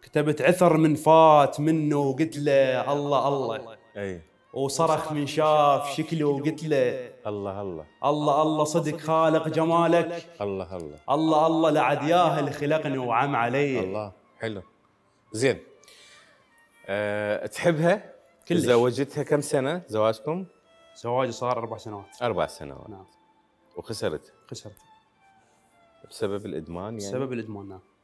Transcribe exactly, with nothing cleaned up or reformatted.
كتبت عثر من فات منه وقلت له الله الله. اي. وصرخ من شاف شكلي وقلت له الله الله الله الله صدق خالق جمالك. الله الله الله الله لعد ياه اللي خلقني وعم علي. الله حلو. زين. أه تحبها؟ كلش. تزوجتها كم سنة زواجكم؟ زواجي صار أربع سنوات. أربع سنوات. نعم. وخسرت؟ خسرت بسبب الإدمان يعني؟ بسبب الإدمان. نعم.